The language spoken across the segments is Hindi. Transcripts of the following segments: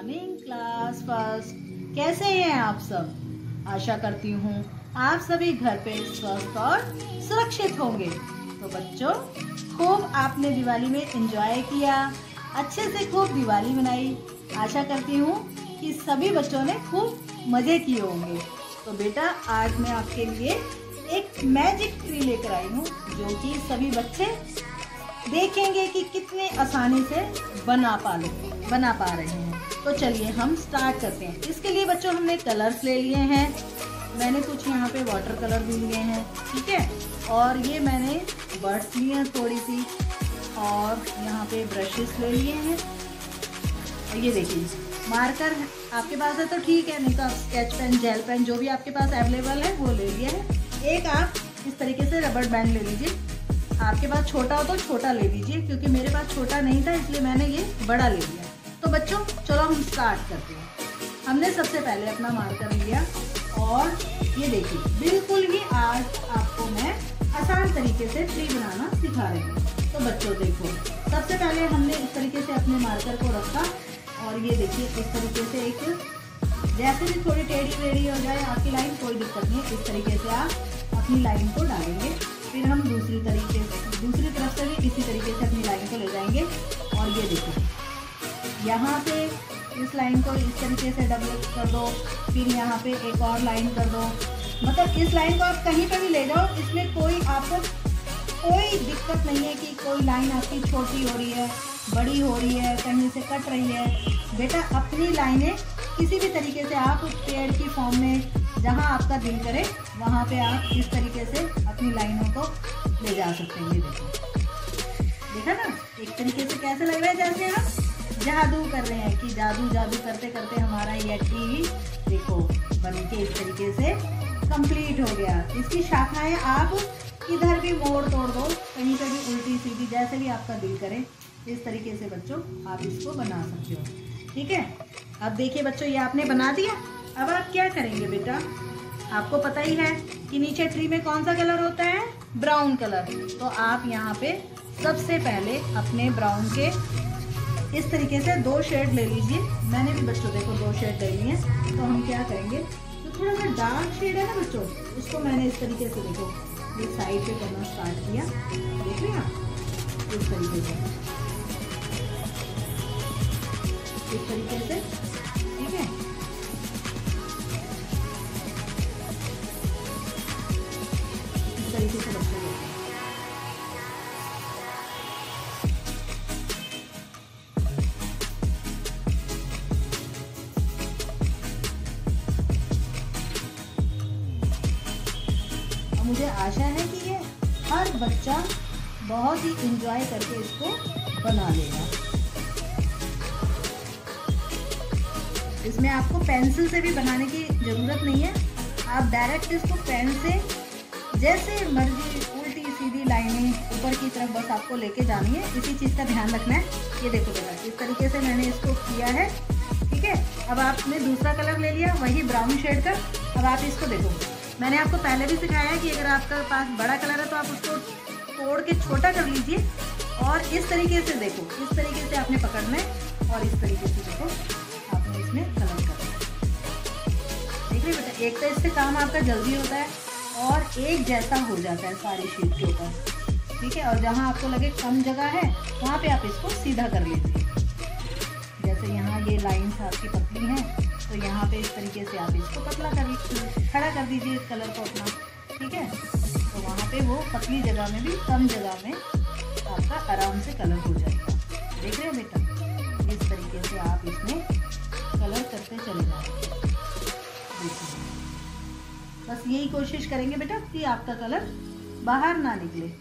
Morning class first. कैसे हैं आप सब? आशा करती हूँ आप सभी घर पे स्वस्थ और सुरक्षित होंगे। तो बच्चों, खूब आपने दिवाली में एंजॉय किया, अच्छे से खूब दिवाली मनाई। आशा करती हूँ कि सभी बच्चों ने खूब मजे किए होंगे। तो बेटा, आज मैं आपके लिए एक मैजिक ट्री लेकर आई हूँ जो कि सभी बच्चे देखेंगे कि कितने आसानी से बना पा रहे हैं। तो चलिए हम स्टार्ट करते हैं। इसके लिए बच्चों हमने कलर्स ले लिए हैं। मैंने कुछ यहाँ पे वाटर कलर भी लिए हैं, ठीक है। और ये मैंने बर्ड्स लिए हैं थोड़ी सी, और यहाँ पे ब्रशेस ले लिए हैं। और ये देखिए, मार्कर आपके पास है तो ठीक है, नहीं तो आप स्केच पेन, जेल पेन, जो भी आपके पास अवेलेबल है वो ले लिया है। एक आप इस तरीके से रबड़ बैंड ले लीजिए। आपके पास छोटा हो तो छोटा ले लीजिए, क्योंकि मेरे पास छोटा नहीं था इसलिए मैंने ये बड़ा ले लिया। तो बच्चों, चलो हम स्टार्ट करते हैं। हमने सबसे पहले अपना मार्कर लिया और ये देखिए, बिल्कुल ही आज आपको मैं आसान तरीके से ट्री बनाना सिखा रही हूँ। तो बच्चों देखो, सबसे पहले हमने इस तरीके से अपने मार्कर को रखा और ये देखिए इस तरीके से एक, जैसे भी थोड़ी टेढ़ी मेढ़ी हो जाए आपकी लाइन, कोई दिक्कत नहीं, इस तरीके से आप अपनी लाइन को डालेंगे। फिर हम दूसरी तरफ से भी इसी तरीके से अपनी लाइन को ले जाएंगे। और ये देखो, यहाँ पे इस लाइन को इस तरीके से डबल कर दो, फिर यहाँ पे एक और लाइन कर दो। मतलब इस लाइन को आप कहीं पे भी ले जाओ, इसमें कोई आपको कोई दिक्कत नहीं है कि कोई लाइन आपकी छोटी हो रही है, बड़ी हो रही है, कहीं से कट रही है। बेटा, अपनी लाइनें किसी भी तरीके से आप पेड़ की फॉर्म में, जहाँ आपका दिल करे वहाँ पे आप इस तरीके से अपनी लाइनों को ले जा सकते हैं। ये देखा ना, एक तरीके से कैसे लग रहा है जैसे हम जादू कर रहे हैं, कि जादू करते करते हमारा ये ट्री देखो बन के इस तरीके से कंप्लीट हो गया। इसकी शाखाएं आप इधर भी मोड़ तोड़ दो, कहीं पे भी उल्टी सीधी, जैसे भी आपका दिल करे, इस तरीके से बच्चों आप इसको बना सकते हो, ठीक है। अब देखिए बच्चों, ये आपने बना दिया। अब आप क्या करेंगे बेटा, आपको पता ही है कि नीचे ट्री में कौन सा कलर होता है, ब्राउन कलर। तो आप यहाँ पे सबसे पहले अपने ब्राउन के इस तरीके से 2 शेड ले लीजिए। मैंने भी बच्चों देखो 2 शेड ले लिए हैं। तो हम क्या करेंगे, तो थोड़ा सा डार्क शेड है ना बच्चों, उसको मैंने इस तरीके से देखो ये साइड पे करना स्टार्ट किया। देख रहे हैं आप, इस तरीके से, इस तरीके से, ठीक है। इस तरीके से बच्चों मुझे आशा है कि ये हर बच्चा बहुत ही एंजॉय करके इसको बना लेगा। इसमें आपको पेंसिल से भी बनाने की ज़रूरत नहीं है, आप डायरेक्ट इसको पेन से जैसे मर्जी उल्टी सीधी लाइनें ऊपर की तरफ बस आपको लेके जानी है। इसी चीज़ का ध्यान रखना है। ये देखो बेटा, इस तरीके से मैंने इसको किया है, ठीक है। अब आपने दूसरा कलर ले लिया, वही ब्राउन शेड का। अब आप इसको देखो, मैंने आपको पहले भी सिखाया है कि अगर आपके पास बड़ा कलर है तो आप उसको तोड़ के छोटा कर लीजिए और इस तरीके से देखो, इस तरीके से आपने पकड़ना है और इस तरीके से देखो आपने इसमें कलर करना है। देख रहे बेटा, एक तो इससे काम आपका जल्दी होता है और एक जैसा हो जाता है सारी शीट के ऊपर, ठीक है। और जहाँ आपको लगे कम जगह है वहाँ पे आप इसको सीधा कर लीजिए। जैसे यहाँ ये लाइन्स आपकी पतली हैं, तो यहाँ पे इस तरीके से आप इसको पतला खड़ा कर दीजिए इस कलर को अपना, ठीक है। तो वहाँ पे वो पतली जगह में भी कम जगह में आपका आराम से कलर हो जाएगा। देख रहे हैं बेटा, इस तरीके से आप इसमें कलर करते चले जाएंगे। बस यही कोशिश करेंगे बेटा कि आपका कलर बाहर ना निकले।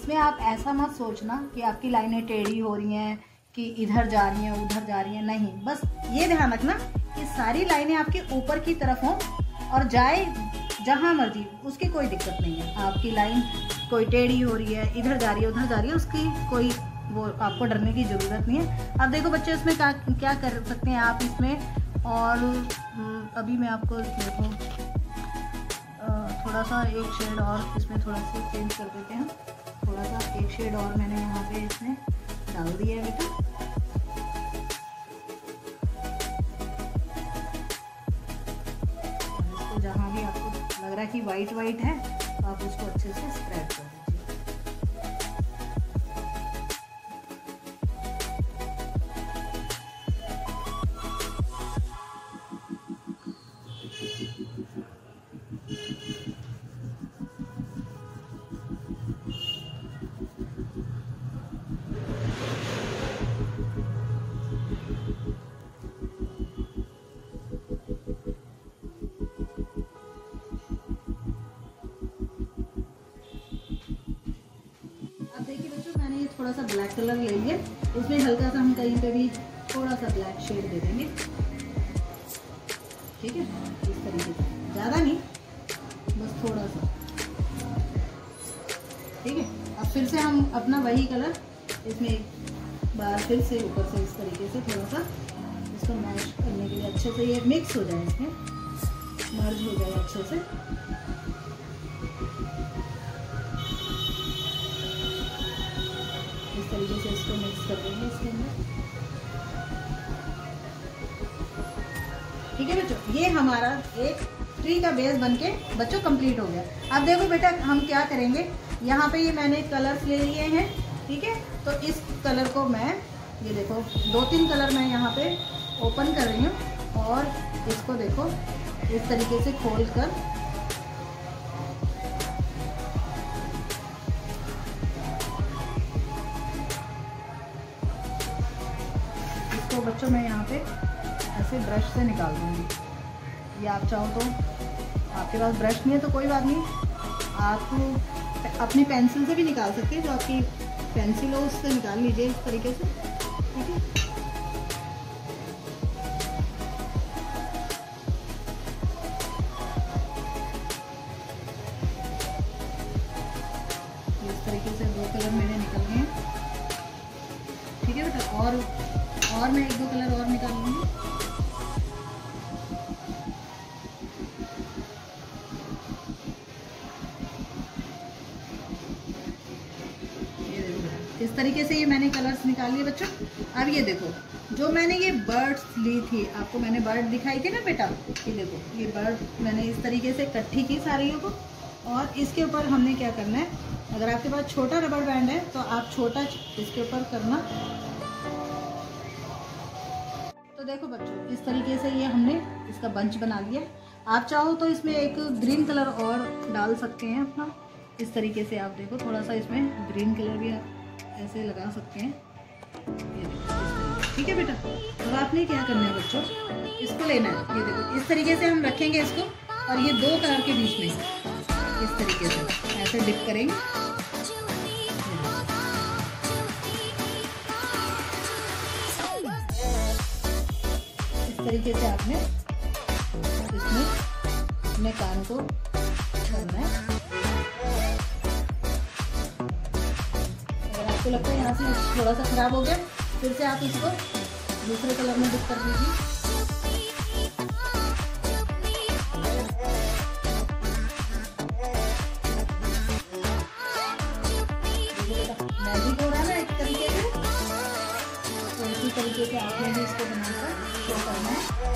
इसमें आप ऐसा मत सोचना कि आपकी लाइनें टेढ़ी हो रही हैं, कि इधर जा रही हैं उधर जा रही हैं, नहीं, बस ये ध्यान रखना कि सारी लाइनें आपके ऊपर की तरफ हों और जाए जहाँ मर्जी, उसकी कोई दिक्कत नहीं है। आपकी लाइन कोई टेढ़ी हो रही है, इधर जा रही है उधर जा रही है, उसकी कोई वो आपको डरने की ज़रूरत नहीं है। अब देखो बच्चों, इसमें क्या कर सकते हैं आप इसमें, और अभी मैं आपको देखो थोड़ा सा एक शेड और इसमें थोड़ा सा चेंज कर देते हैं। थोड़ा सा एक शेड और मैंने यहाँ पे इसमें डाल दिया है बेटा। इसको जहाँ भी आपको लग रहा है कि वाइट वाइट है, तो आप उसको अच्छे से स्प्रेड कर दीजिए। देखिए बच्चों, मैंने ये थोड़ा सा ब्लैक कलर ले लिया, इसमें हल्का सा हम कहीं पे भी थोड़ा सा ब्लैक शेड दे देंगे, ठीक है, इस तरीके से, ज़्यादा नहीं, बस थोड़ा सा, ठीक है। अब फिर से हम अपना वही कलर इसमें एक बार फिर से ऊपर से इस तरीके से थोड़ा सा इसको मैश करने के लिए, अच्छे से ये मिक्स हो जाए, इसमें मर्ज हो जाए अच्छे से। इस तरीके से इसको मिक्स कर देंगे इसके अंदर, ठीक है बच्चों। ये हमारा एक ट्री का बेस बनके बच्चों कंप्लीट हो गया। अब देखो बेटा, हम क्या करेंगे, यहाँ पे ये मैंने कलर्स ले लिए हैं, ठीक है। तो इस कलर को मैं, ये देखो 2-3 कलर मैं यहाँ पे ओपन कर रही हूँ, और इसको देखो इस तरीके से खोल कर इसको बच्चों मैं यहाँ पे ऐसे ब्रश से निकाल दूँगी। या आप चाहो तो, आपके पास ब्रश नहीं है तो कोई बात नहीं, आप अपनी पेंसिल से भी निकाल सकते हैं, जो आपकी पेंसिल हो उससे निकाल लीजिए इस तरीके से, ठीक है। इस तरीके से 2 कलर मेरे निकल गए हैं, ठीक है बेटा। और मैं 1-2 कलर और निकाल लूँगी। इस तरीके से ये मैंने कलर्स निकाल लिए बच्चों। अब ये देखो, जो मैंने ये बर्ड्स ली थी, आपको मैंने बर्ड दिखाई थी ना बेटा, ये देखो, ये बर्ड मैंने इस तरीके से इकट्ठी की सारियों को, और इसके ऊपर हमने क्या करना है, अगर आपके पास छोटा रबड़ बैंड है तो आप छोटा इसके ऊपर करना। तो देखो बच्चों, इस तरीके से ये हमने इसका बंच बना लिया। आप चाहो तो इसमें एक ग्रीन कलर और डाल सकते हैं अपना, इस तरीके से आप देखो, थोड़ा सा इसमें ग्रीन कलर भी आप ऐसे लगा सकते हैं, ये देखो, ठीक है बेटा। अब आपने क्या करना है बच्चों, इसको लेना है, ये देखो इस तरीके से हम रखेंगे इसको, और ये 2 कलर के बीच में इस तरीके से ऐसे डिप करेंगे, इस तरीके से आपने इसमें अपने कान को करना है। अगर आपको लगता है यहाँ से थोड़ा सा खराब हो गया, फिर से आप इसको दूसरे कलर में डिप कर दीजिए। मैजिक हो रहा है ना एक तरीके से, तो इसी तरीके से आपने भी इसको बनाकर शो करना है।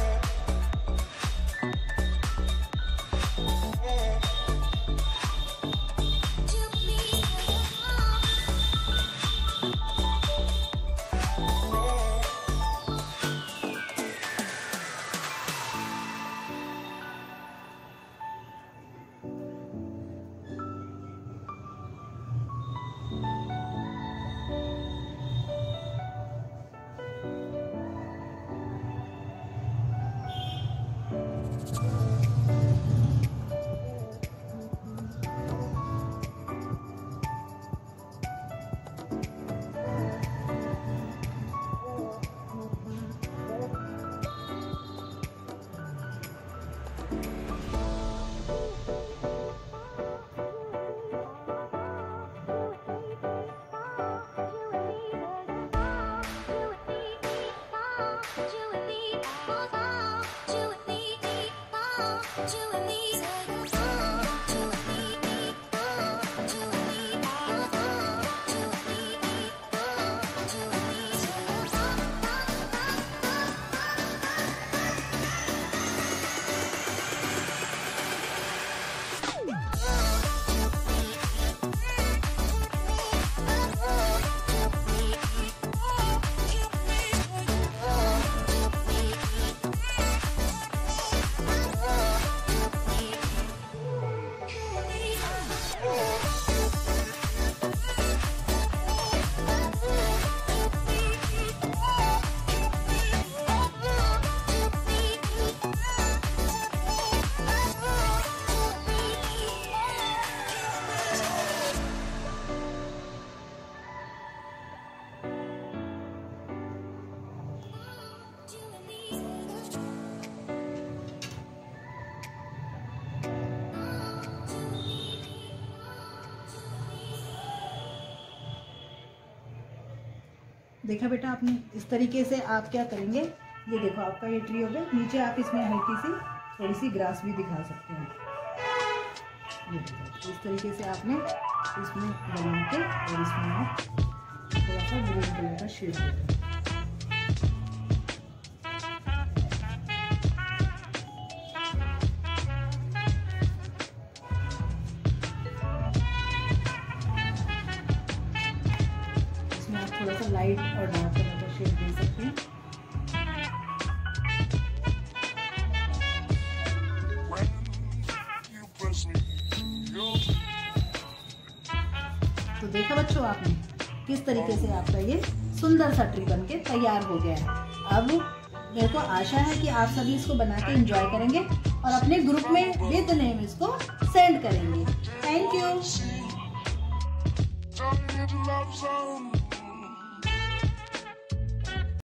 देखा बेटा आपने? इस तरीके से आप क्या करेंगे, ये देखो आपका ये ट्री हो गया। नीचे आप इसमें हल्की सी थोड़ी सी ग्रास भी दिखा सकते हैं। ये देखो इस तरीके से आपने इसमें बना के और इसमें आप थोड़ा सा ग्रीन कलर का शेड देते हैं। इसमें आप थोड़ा सा लाइट और डार्क कलर का शेड दे सकते हैं। तो देखा बच्चों आपने किस तरीके से आपका ये सुंदर सा ट्री बनके तैयार हो गया है। अब मेरे को आशा है कि आप सभी इसको बना के एंजॉय करेंगे और अपने ग्रुप में विद नेम इसको सेंड करेंगे। Thank you.